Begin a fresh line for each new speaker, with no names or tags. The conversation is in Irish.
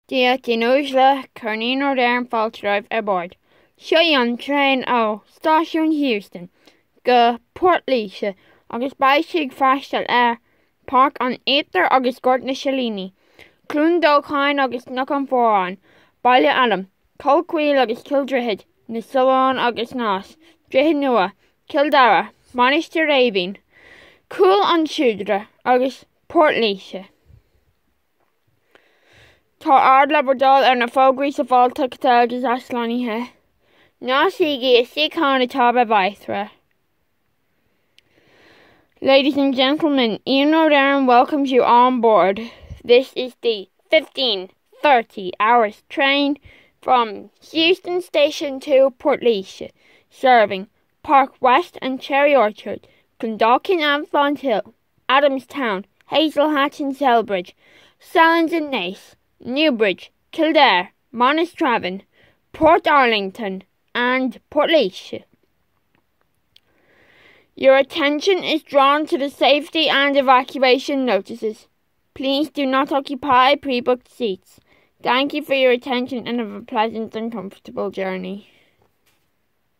Dia Dinúsla, Carnine or there and False Drive aboard. Show on train Staisiun Heuston, go Portlaoise, Agus Baile Adaim, Pairc on Iarthar Agus Gort Na Silíní, Dolcain agus Cnoc an Fhuaraín, Baile Adaim, Collchoill agus Cill Droichid, na Sollain agus Naas, Droichead Nua, Kildare, Mainistír Eimhín, Cluain agus Portlaoise. Tá ard le bordal na fógraí sa bhálta agus aslánithe. Ná siigi is sicána tá Iarthar. Ladies and gentlemen, Ian O'Darren welcomes you on board. This is the 15:30 train from Heuston Station to Portlaoise, serving Pairc West and Cherry Orchard, Clondalkin and Fonthill, Adamstown, Hazelhatch and Celbridge, Sallins And Naas, Newbridge, Kildare, Mainistír, Portarlington and Portlaoise. Your attention is drawn to the safety and evacuation notices. Please do not occupy pre-booked seats. Thank you for your attention and have a pleasant and comfortable journey.